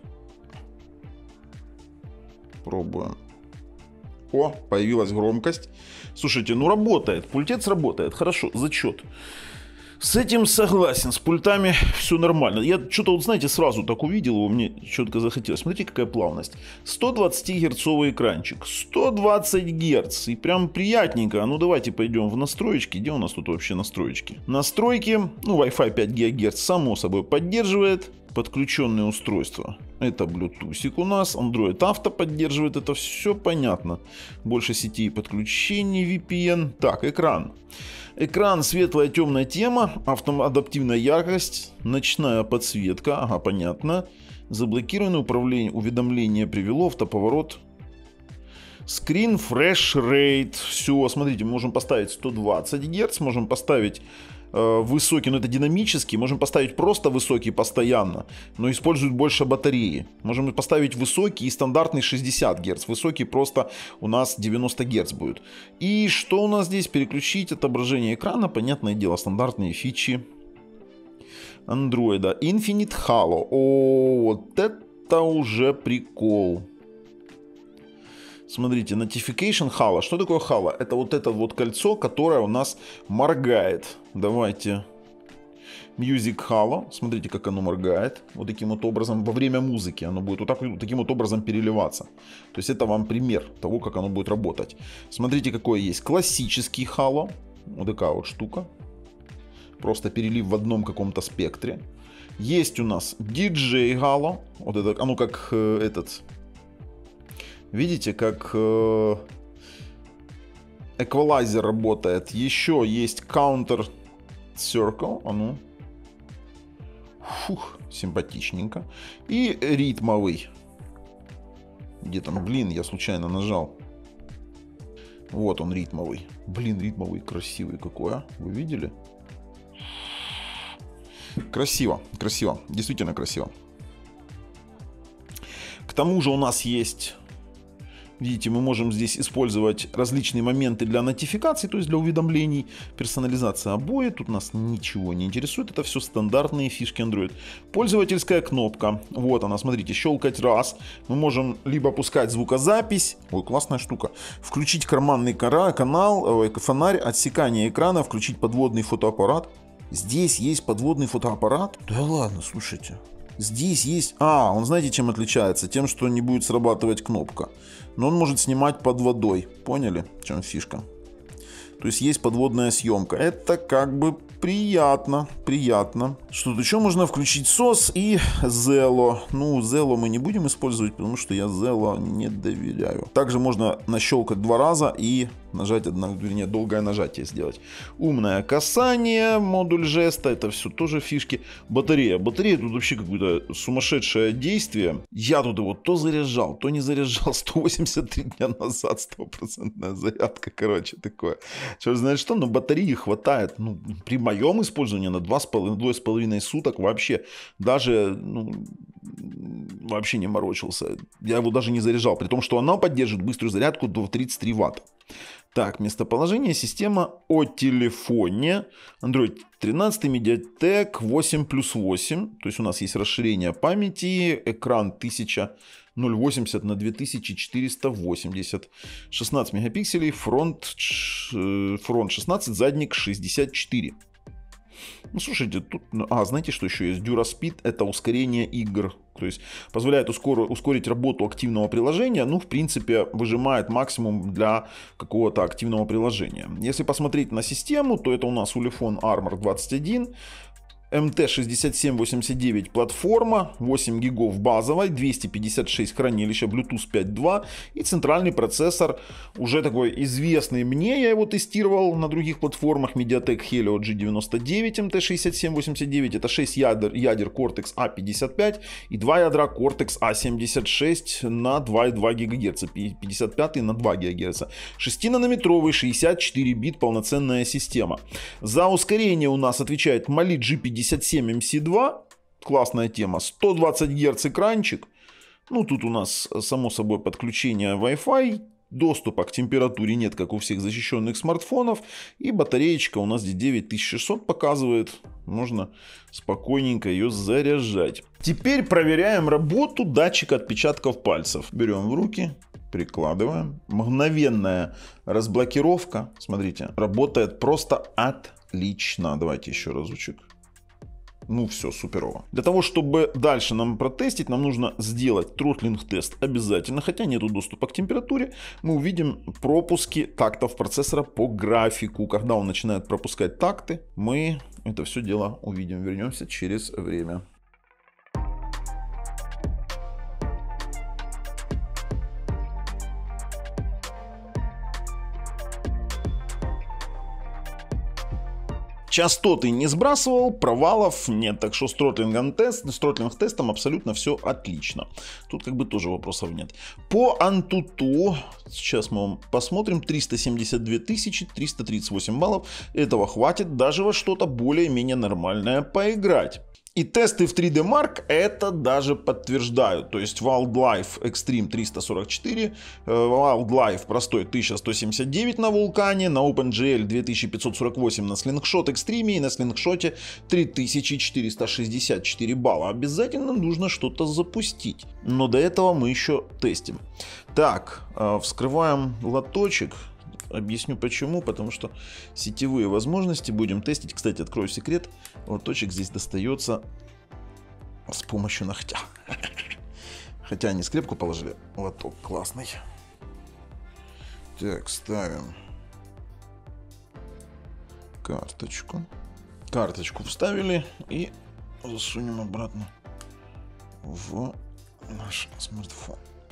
Пробуем. О, появилась громкость. Слушайте, ну работает. Пультец работает. Хорошо, зачет. С этим согласен. С пультами все нормально. Я что-то, вот знаете, сразу так увидел его, мне четко захотелось. Смотрите, какая плавность. сто двадцатигерцовый экранчик. сто двадцать герц. И прям приятненько. Ну давайте пойдем в настройки. Где у нас тут вообще настройки? Настройки. Ну, Wi-Fi пять гигагерц само собой поддерживает. Подключенные устройства. Это Bluetooth у нас. Android Auto поддерживает. Это все понятно. Больше сетей подключений, ви пи эн. Так, экран. Экран, светлая, темная тема. Автоадаптивная яркость. Ночная подсветка. Ага, понятно. Заблокированное управление. Уведомление привело. Автоповорот. Screen Fresh Rate. Все, смотрите, мы можем поставить сто двадцать герц. Можем поставить высокий, но это динамический. Можем поставить просто высокий постоянно, но использует больше батареи. Можем поставить высокий и стандартный шестьдесят герц. Высокий просто у нас девяносто герц будет. И что у нас здесь? Переключить отображение экрана. Понятное дело, стандартные фичи Android. Infinite Halo. О, вот это уже прикол. Смотрите, Notification Halo. Что такое Halo? Это вот это вот кольцо, которое у нас моргает. Давайте. Music Halo. Смотрите, как оно моргает. Вот таким вот образом. Во время музыки оно будет вот, так, вот таким вот образом переливаться. То есть это вам пример того, как оно будет работать. Смотрите, какое есть. Классический Halo. Вот такая вот штука. Просто перелив в одном каком-то спектре. Есть у нас ди джей Halo. Вот это, оно как э, этот... Видите, как э, эквалайзер работает. Еще есть Counter Circle. А ну. Фух, симпатичненько. И ритмовый. Где там? Блин, я случайно нажал. Вот он, ритмовый. Блин, ритмовый красивый какой, а? Вы видели? Красиво, красиво. Действительно красиво. К тому же у нас есть... Видите, мы можем здесь использовать различные моменты для нотификаций, то есть для уведомлений, персонализация обои. Тут нас ничего не интересует, это все стандартные фишки Android. Пользовательская кнопка, вот она, смотрите, щелкать раз. Мы можем либо пускать звукозапись, ой, классная штука, включить карманный канал, фонарь, отсекание экрана, включить подводный фотоаппарат. Здесь есть подводный фотоаппарат? Да ладно, слушайте. Здесь есть... А, он знаете, чем отличается? Тем, что не будет срабатывать кнопка. Но он может снимать под водой. Поняли, в чем фишка? То есть есть подводная съемка. Это как бы приятно. Приятно. Что тут еще можно включить? сос и Zello. Ну, Zello мы не будем использовать, потому что я Zello не доверяю. Также можно нащелкать два раза и нажать одно, вернее, долгое нажатие сделать. Умное касание, модуль жеста, это все тоже фишки. Батарея. Батарея тут вообще какое-то сумасшедшее действие. Я тут его то заряжал, то не заряжал. сто восемьдесят три дня назад стопроцентная зарядка, короче, такое. Черт знает что, но батареи хватает, ну, при моем использовании на два с половиной суток вообще. Даже, ну, вообще не морочился. Я его даже не заряжал, при том, что она поддерживает быструю зарядку до тридцати трёх ватт. Так, местоположение, система о телефоне. Android тринадцать, Mediatek восемь плюс восемь. То есть у нас есть расширение памяти. Экран тысяча восемьдесят на две тысячи четыреста восемьдесят. шестнадцать мегапикселей, фронт, фронт шестнадцать, задник шестьдесят четыре. Ну, слушайте, тут... А, знаете, что еще есть? DuraSpeed — это ускорение игр. То есть позволяет ускор... ускорить работу активного приложения. Ну, в принципе, выжимает максимум для какого-то активного приложения. Если посмотреть на систему, то это у нас Ulefone Armor двадцать один. эм тэ шестьдесят семь восемьдесят девять платформа, восемь гигов базовой, двести пятьдесят шесть хранилища, Bluetooth пять точка два и центральный процессор, уже такой известный мне, я его тестировал на других платформах, Mediatek Helio джи девяносто девять эм тэ шестьдесят семь восемьдесят девять, это шесть ядер, ядер Cortex а пятьдесят пять и два ядра Cortex а семьдесят шесть на два и два гигагерца, пятьдесят пять на два гигагерца, шестинанометровый шестьдесят четыре бит полноценная система. За ускорение у нас отвечает Mali джи пятьдесят семь эм си два, классная тема, сто двадцать герц экранчик, ну тут у нас само собой подключение Wi-Fi, доступа к температуре нет, как у всех защищенных смартфонов, и батареечка у нас здесь девять тысяч шестьсот показывает, можно спокойненько ее заряжать. Теперь проверяем работу датчика отпечатков пальцев, берем в руки, прикладываем, мгновенная разблокировка, смотрите, работает просто отлично, давайте еще разочек. Ну все, суперово. Для того, чтобы дальше нам протестить, нам нужно сделать тротлинг-тест обязательно. Хотя нету доступа к температуре, мы увидим пропуски тактов процессора по графику. Когда он начинает пропускать такты, мы это все дело увидим. Вернемся через время. Частоты не сбрасывал, провалов нет, так что с тротлингом тест, с тротлинг-тестом абсолютно все отлично. Тут как бы тоже вопросов нет. По Antutu, сейчас мы вам посмотрим, триста семьдесят две тысячи триста тридцать восемь баллов. Этого хватит даже во что-то более-менее нормальное поиграть. И тесты в три дэ Mark это даже подтверждают. То есть Wildlife Extreme триста сорок четыре, Wildlife простой тысяча сто семьдесят девять на Вулкане, на OpenGL две тысячи пятьсот сорок восемь на Slingshot Extreme и на Slingshot три тысячи четыреста шестьдесят четыре балла. Обязательно нужно что-то запустить. Но до этого мы еще тестим. Так, вскрываем лоточек. Объясню почему, потому что сетевые возможности будем тестить. Кстати, открою секрет, лоточек здесь достается с помощью ногтя. Хотя они скрепку положили, лоток классный. Так, ставим карточку. Карточку вставили и засунем обратно в наш смартфон.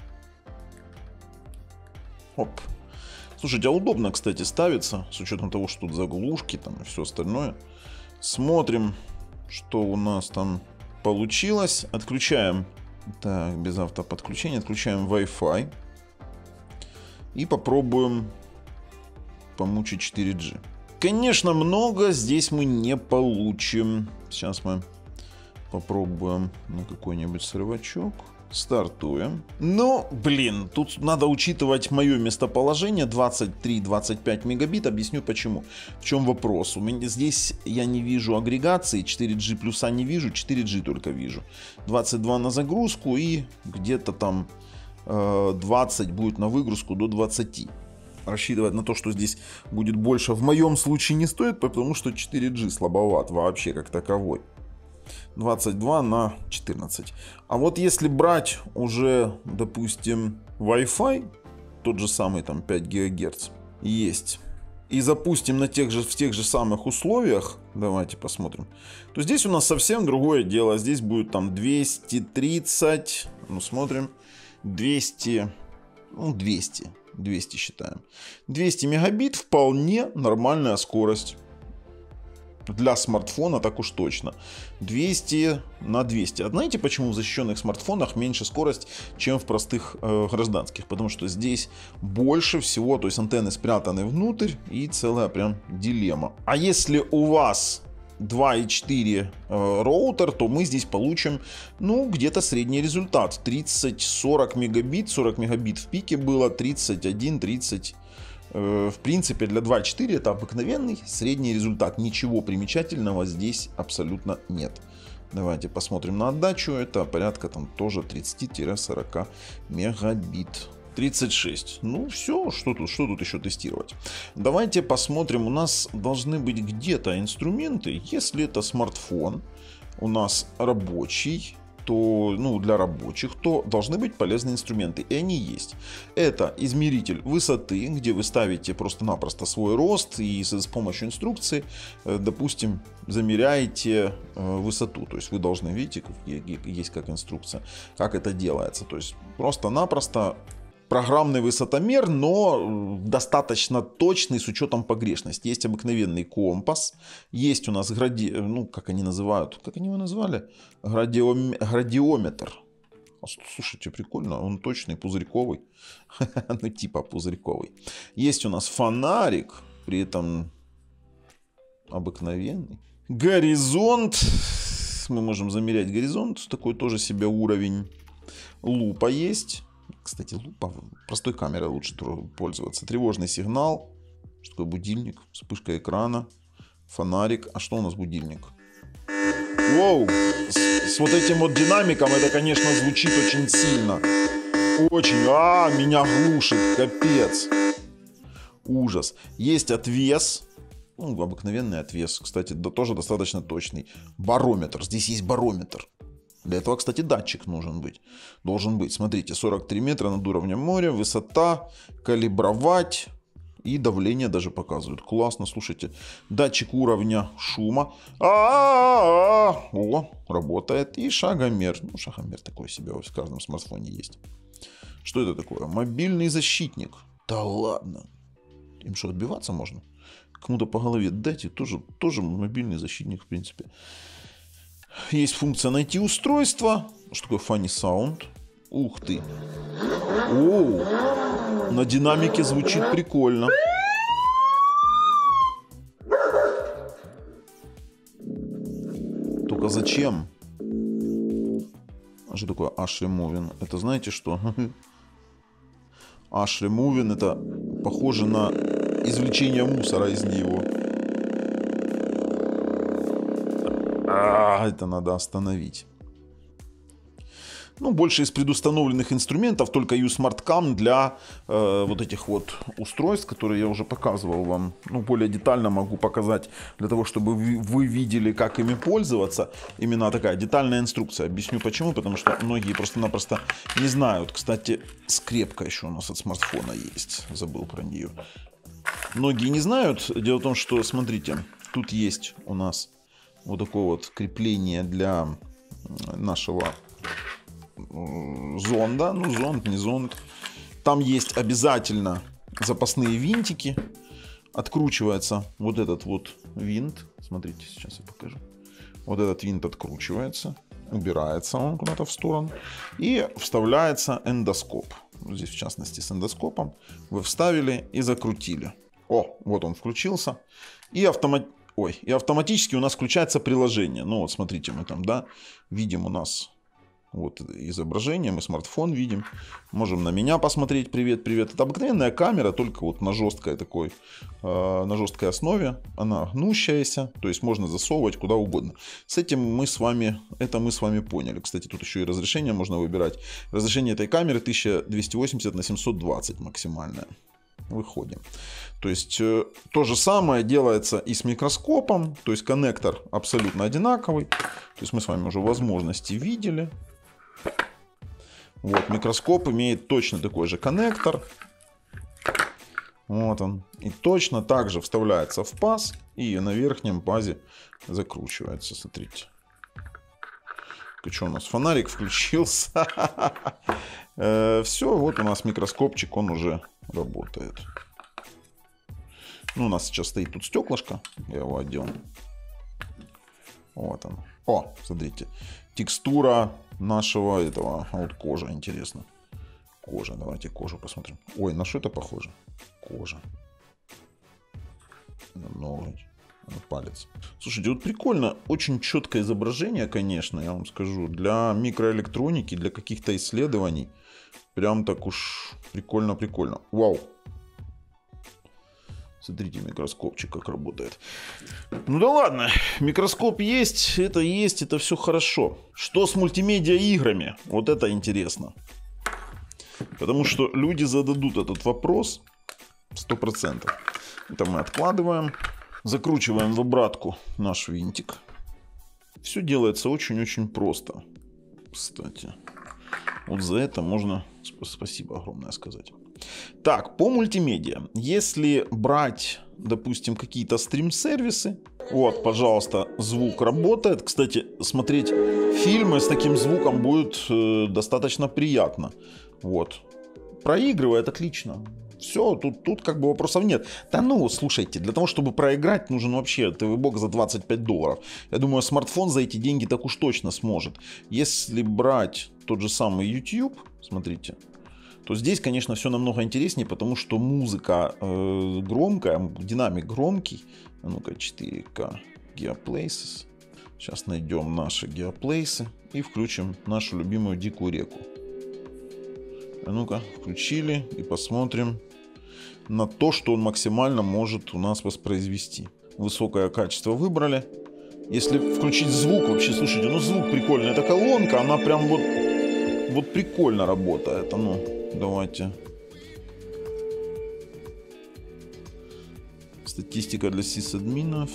Оп. Слушайте, а удобно, кстати, ставится, с учетом того, что тут заглушки там и все остальное. Смотрим, что у нас там получилось. Отключаем, так, без автоподключения, отключаем Wi-Fi. И попробуем помучить четыре джи. Конечно, много здесь мы не получим. Сейчас мы попробуем на какой-нибудь сервачок. Стартуем. Ну, блин, тут надо учитывать мое местоположение двадцать три — двадцать пять мегабит. Объясню почему. В чем вопрос? У меня здесь я не вижу агрегации, четыре джи плюса не вижу, четыре джи только вижу. двадцать два на загрузку и где-то там э, двадцать будет на выгрузку до двадцати. Рассчитывать на то, что здесь будет больше, в моем случае не стоит, потому что четыре джи слабоват вообще как таковой. двадцать два на четырнадцать. А вот если брать уже, допустим, Wi-Fi, тот же самый там пять гигагерц есть, и запустим на тех же, в тех же самых условиях, давайте посмотрим, то здесь у нас совсем другое дело. Здесь будет там двести тридцать, ну смотрим, двести, ну двести, двести считаем. двести мегабит вполне нормальная скорость. Для смартфона так уж точно. двести на двести. А знаете, почему в защищенных смартфонах меньше скорость, чем в простых э, гражданских? Потому что здесь больше всего, то есть антенны спрятаны внутрь и целая прям дилемма. А если у вас два и четыре э, роутер, то мы здесь получим, ну, где-то средний результат. тридцать-сорок мегабит, сорок мегабит в пике было, тридцать один тридцать. В принципе, для два и четыре это обыкновенный средний результат. Ничего примечательного здесь абсолютно нет. Давайте посмотрим на отдачу. Это порядка там тоже тридцать-сорок мегабит. тридцать шесть. Ну все, что тут, что тут еще тестировать? Давайте посмотрим. У нас должны быть где-то инструменты. Если это смартфон у нас рабочий, то, ну, для рабочих, то должны быть полезные инструменты. И они есть. Это измеритель высоты, где вы ставите просто-напросто свой рост и с помощью инструкции, допустим, замеряете высоту. То есть вы должны, видите, есть как инструкция, как это делается. То есть просто-напросто программный высотомер, но достаточно точный с учетом погрешности. Есть обыкновенный компас, есть у нас гради... ну, как они называют, как они его назвали? Градиом... Градиометр. Слушайте, прикольно, он точный, пузырьковый. Ну, типа пузырьковый. Есть у нас фонарик, при этом обыкновенный. Горизонт. Мы можем замерять горизонт, такой тоже себе уровень. Лупа есть. Кстати, лупа простой камерой лучше пользоваться. Тревожный сигнал. Что такое будильник? Вспышка экрана. Фонарик. А что у нас будильник? Воу! С, с вот этим вот динамиком это, конечно, звучит очень сильно. Очень. А, меня глушит. Капец. Ужас. Есть отвес. Ну, обыкновенный отвес. Кстати, да, тоже достаточно точный. Барометр. Здесь есть барометр. Для этого, кстати, датчик нужен быть. Должен быть. Смотрите, сорок три метра над уровнем моря, высота, калибровать и давление даже показывают. Классно, слушайте. Датчик уровня шума. А-а-а-а! О, работает. И шагомер. Ну, шагомер такой себе в каждом смартфоне есть. Что это такое? Мобильный защитник. Да ладно. Им что, отбиваться можно? Кому-то по голове дайте. Тоже, тоже мобильный защитник, в принципе. Есть функция найти устройство. Что такое Funny Sound? Ух ты. Оу. На динамике звучит прикольно. Только зачем? А что такое Ash Removing? Это знаете что? Ash Removing это похоже на извлечение мусора из него. А, это надо остановить. Ну, больше из предустановленных инструментов только U-SmartCam для э, вот этих вот устройств, которые я уже показывал вам. Ну, более детально могу показать для того, чтобы вы, вы видели, как ими пользоваться. Именно такая детальная инструкция. Объясню почему. Потому что многие просто-напросто не знают. Кстати, скрепка еще у нас от смартфона есть. Забыл про нее. Многие не знают. Дело в том, что, смотрите, тут есть у нас вот такое вот крепление для нашего зонда. Ну, зонд, не зонд. Там есть обязательно запасные винтики. Откручивается вот этот вот винт. Смотрите, сейчас я покажу. Вот этот винт откручивается. Убирается он куда-то в сторону. И вставляется эндоскоп. Здесь, в частности, с эндоскопом. Вы вставили и закрутили. О, вот он включился. И автоматически... Ой, и автоматически у нас включается приложение. Ну вот смотрите, мы там, да, видим у нас вот изображение, мы смартфон видим. Можем на меня посмотреть. Привет, привет. Это обыкновенная камера, только вот на жесткой такой, э, на жесткой основе. Она гнущаяся, то есть можно засовывать куда угодно. С этим мы с вами, это мы с вами поняли. Кстати, тут еще и разрешение можно выбирать. Разрешение этой камеры тысяча двести восемьдесят на семьсот двадцать максимальное. Выходим. То есть э, то же самое делается и с микроскопом. То есть коннектор абсолютно одинаковый. То есть мы с вами уже возможности видели. Вот микроскоп имеет точно такой же коннектор. Вот он. И точно так же вставляется в паз. И на верхнем пазе закручивается. Смотрите. Что у нас? Фонарик включился. Все, вот у нас микроскопчик, он уже работает. Ну, у нас сейчас стоит тут стеклышко. Я его одел. Вот он. О, смотрите. Текстура нашего этого. Вот кожа, интересно. Кожа. Давайте кожу посмотрим. Ой, на что это похоже? Кожа. На ноготь. На палец. Слушайте, вот прикольно. Очень четкое изображение, конечно, я вам скажу. Для микроэлектроники, для каких-то исследований. Прям так уж прикольно-прикольно. Вау. Смотрите, микроскопчик как работает. Ну да ладно, микроскоп есть, это есть, это все хорошо. Что с мультимедиа играми? Вот это интересно. Потому что люди зададут этот вопрос сто процентов. Это мы откладываем. Закручиваем в обратку наш винтик. Все делается очень-очень просто. Кстати, вот за это можно спасибо огромное сказать. Так, по мультимедиа. Если брать, допустим, какие-то стрим-сервисы. Вот, пожалуйста, звук работает. Кстати, смотреть фильмы с таким звуком будет э, достаточно приятно. Вот. Проигрывает отлично. Все, тут, тут как бы вопросов нет. Да ну, слушайте, для того, чтобы проиграть, нужен вообще ти ви-бокс за двадцать пять долларов. Я думаю, смартфон за эти деньги так уж точно сможет. Если брать тот же самый YouTube, смотрите, то здесь, конечно, все намного интереснее, потому что музыка э, громкая, динамик громкий. А ну-ка, четыре ка Geoplaces. Сейчас найдем наши Geoplaces и включим нашу любимую Дикую реку. А ну-ка, включили и посмотрим на то, что он максимально может у нас воспроизвести. Высокое качество выбрали. Если включить звук, вообще, слушайте, ну звук прикольный. Эта колонка, она прям вот, вот прикольно работает. А ну, давайте. Статистика для сисадминов.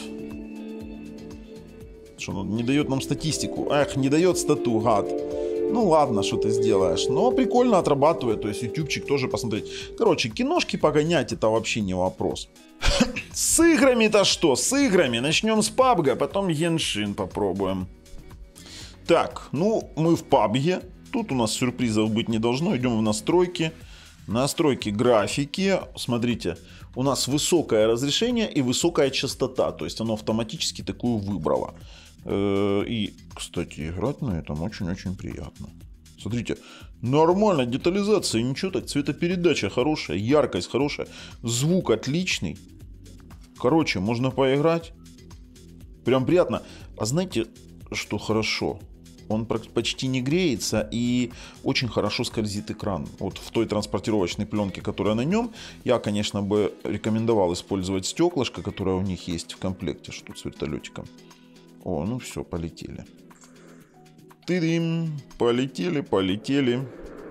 Что, он не дает нам статистику? Эх, не дает стату, гад. Ну ладно, что ты сделаешь. Но прикольно отрабатывает. То есть ютубчик тоже посмотреть. Короче, киношки погонять это вообще не вопрос. С играми-то что? С играми. Начнем с пабга, потом Геншин попробуем. Так, ну мы в пабге. Тут у нас сюрпризов быть не должно. Идем в настройки. Настройки графики. Смотрите, у нас высокое разрешение и высокая частота. То есть оно автоматически такую выбрало. И, кстати, играть на этом очень-очень приятно. Смотрите, нормально, детализация, ничего так, цветопередача хорошая, яркость хорошая, звук отличный. Короче, можно поиграть. Прям приятно. А знаете, что хорошо? Он почти не греется и очень хорошо скользит экран. Вот в той транспортировочной пленке, которая на нем, я, конечно, бы рекомендовал использовать стеклышко, которое у них есть в комплекте, что с вертолетиком. О, ну все, полетели. Ты-дым, полетели, полетели.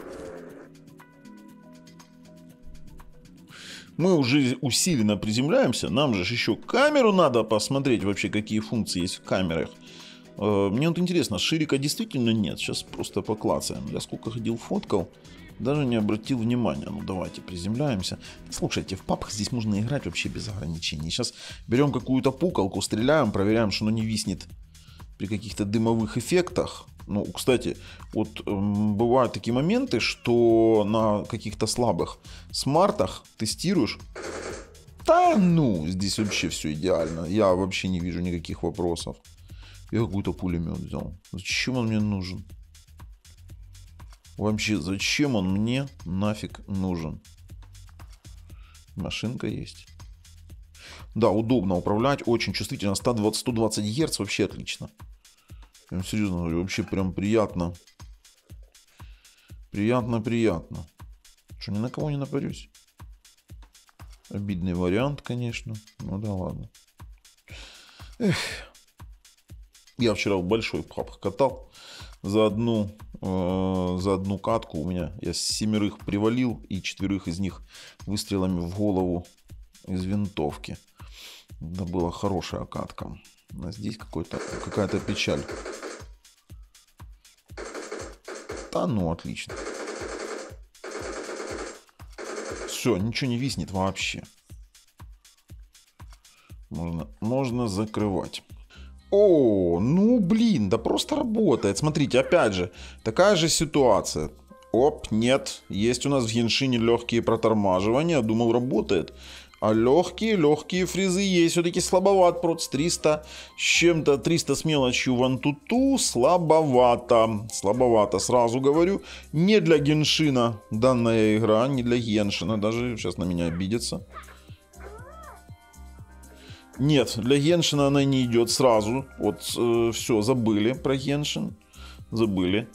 Мы уже усиленно приземляемся. Нам же еще камеру надо посмотреть вообще, какие функции есть в камерах. Мне вот интересно, ширика действительно нет. Сейчас просто поклацаем. Я сколько ходил, фоткал, даже не обратил внимания. Ну давайте приземляемся. Слушайте, в пабг здесь можно играть вообще без ограничений. Сейчас берем какую-то пукалку, стреляем, проверяем, что оно не виснет при каких-то дымовых эффектах. Ну, кстати, вот э, бывают такие моменты, что на каких-то слабых смартах тестируешь. Да ну, здесь вообще все идеально. Я вообще не вижу никаких вопросов. Я какой-то пулемет взял. Зачем он мне нужен? Вообще, зачем он мне нафиг нужен? Машинка есть. Да, удобно управлять, очень чувствительно. сто двадцать, сто двадцать герц вообще отлично. Прям серьезно, вообще прям приятно. Приятно, приятно. Что, ни на кого не напарюсь? Обидный вариант, конечно. Ну да ладно. Эх. Я вчера в большой пабг катал. За одну, э, за одну катку у меня я семерых привалил и четверых из них выстрелами в голову из винтовки. Это была хорошая катка. А здесь какой-то, какая-то печаль. Да ну, отлично. Все, ничего не виснет вообще. Можно, можно закрывать. О, ну блин, да просто работает. Смотрите, опять же, такая же ситуация. Оп, нет. Есть у нас в Геншине легкие протормаживания. Думал, работает. А легкие, легкие фризы есть. Все-таки слабоват проц. триста с чем-то, триста с мелочью в Antutu. Слабовато. Слабовато, сразу говорю. Не для Геншина данная игра. Не для Геншина. Даже сейчас на меня обидится. Нет, для Геншина она не идет сразу. Вот э, все, забыли про Геншин. Забыли.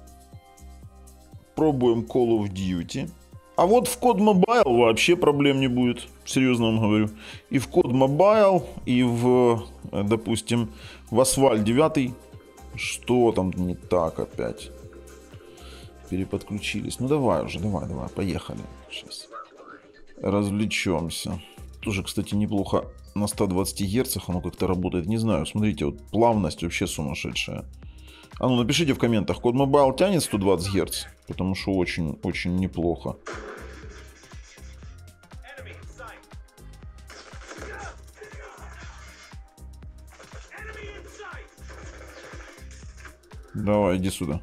Пробуем Call of Duty. А вот в код Mobile вообще проблем не будет. Серьезно вам говорю. И в код Mobile, и в, допустим, в Asphalt девять. Что там не так опять? Переподключились. Ну давай уже, давай, давай, поехали. Сейчас развлечемся. Тоже, кстати, неплохо на ста двадцати герцах оно как-то работает. Не знаю, смотрите, вот плавность вообще сумасшедшая. А ну напишите в комментах, код Mobile тянет сто двадцать герц, потому что очень-очень неплохо. Давай, иди сюда.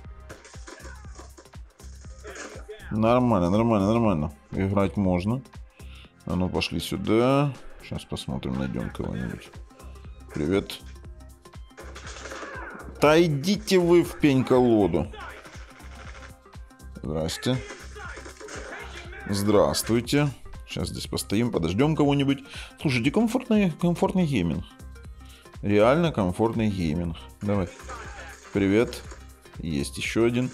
Нормально, нормально, нормально. Играть можно. А ну пошли сюда. Сейчас посмотрим, найдем кого-нибудь. Привет. Да идите вы в пень-колоду. Здрасте. Здравствуйте. Сейчас здесь постоим, подождем кого-нибудь. Слушайте, комфортный, комфортный гейминг. Реально комфортный гейминг. Давай. Привет. Есть еще один.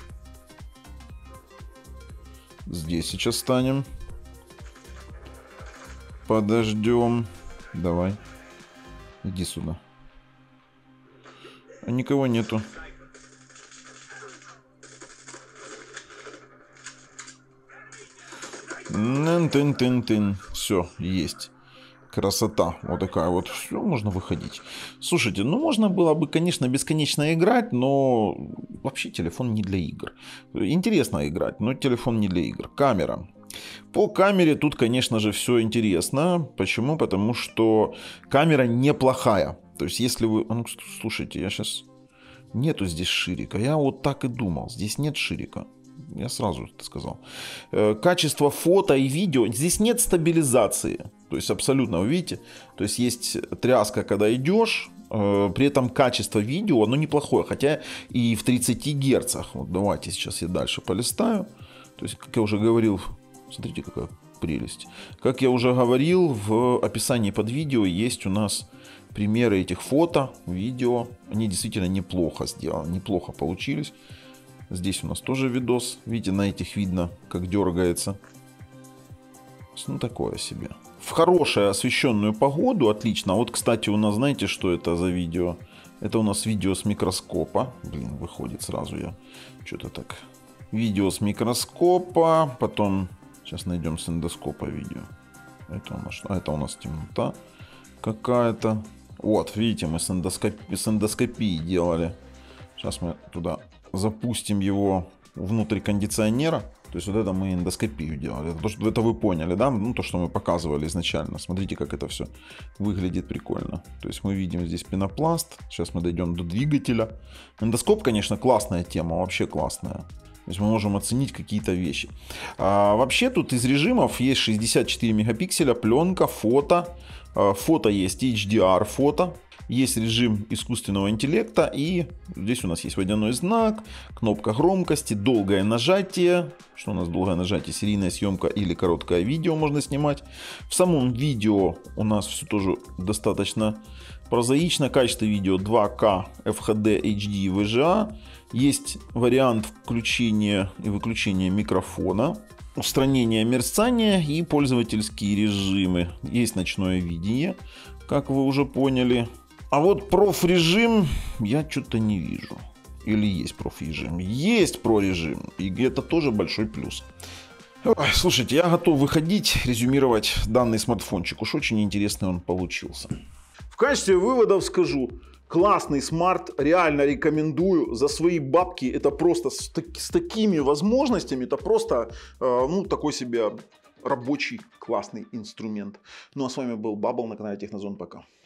Здесь сейчас станем. Подождем. Давай. Иди сюда. А никого нету. Тын-тын-тын-тын. Все, есть. Красота. Вот такая вот. Все, можно выходить. Слушайте, ну можно было бы, конечно, бесконечно играть, но вообще телефон не для игр. Интересно играть, но телефон не для игр. Камера. По камере тут, конечно же, все интересно. Почему? Потому что камера неплохая. То есть, если вы... Ну, слушайте, я сейчас... Нету здесь ширика. Я вот так и думал. Здесь нет ширика. Я сразу это сказал. Качество фото и видео. Здесь нет стабилизации. То есть, абсолютно, вы видите? То есть, есть тряска, когда идешь. При этом качество видео, оно неплохое. Хотя и в тридцати герцах. Вот давайте сейчас я дальше полистаю. То есть, как я уже говорил... Смотрите, какая прелесть. Как я уже говорил, в описании под видео есть у нас примеры этих фото, видео. Они действительно неплохо сделаны, неплохо получились. Здесь у нас тоже видос. Видите, на этих видно, как дергается. Ну, такое себе. В хорошую освещенную погоду, отлично. Вот, кстати, у нас, знаете, что это за видео? Это у нас видео с микроскопа. Блин, выходит сразу я. Что-то так. Видео с микроскопа, потом... Сейчас найдем с эндоскопа видео. Это у нас, а это у нас темнота какая-то. Вот, видите, мы с, эндоскопи, с эндоскопией делали. Сейчас мы туда запустим его внутрь кондиционера. То есть вот это мы эндоскопию делали. Это, то, что, это вы поняли, да? Ну, то, что мы показывали изначально. Смотрите, как это все выглядит прикольно. То есть мы видим здесь пенопласт. Сейчас мы дойдем до двигателя. Эндоскоп, конечно, классная тема, вообще классная. То есть мы можем оценить какие-то вещи. А, вообще тут из режимов есть шестьдесят четыре мегапикселя, пленка, фото. А, фото есть эйч ди ар фото. Есть режим искусственного интеллекта. И здесь у нас есть водяной знак, кнопка громкости, долгое нажатие. Что у нас долгое нажатие? Серийная съемка или короткое видео можно снимать. В самом видео у нас все тоже достаточно прозаично. Качество видео два ка, эф эйч ди, эйч ди и ви джи эй. Есть вариант включения и выключения микрофона, устранение мерцания и пользовательские режимы. Есть ночное видение, как вы уже поняли. А вот проф-режим я что-то не вижу. Или есть проф-режим? Есть про-режим. И это тоже большой плюс. Ой, слушайте, я готов выходить, резюмировать данный смартфончик. Уж очень интересный он получился. В качестве выводов скажу. Классный смарт, реально рекомендую. За свои бабки это просто с, таки, с такими возможностями, это просто, э, ну, такой себе рабочий классный инструмент. Ну а с вами был Бабл на канале Технозон. Пока.